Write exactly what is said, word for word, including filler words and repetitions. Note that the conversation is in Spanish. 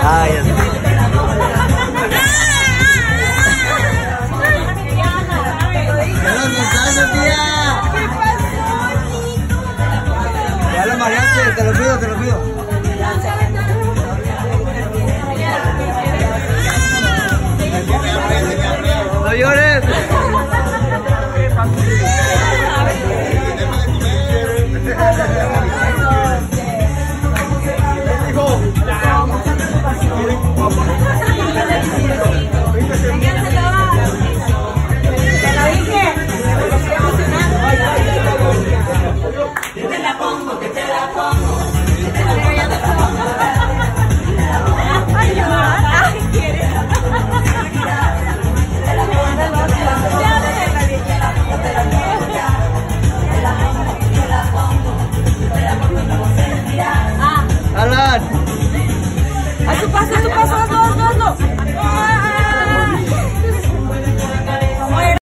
Ah, ya sé. Ya lo mareaste, te lo pido, te lo pido. No llores. Alan. A tu paso, a tu paso.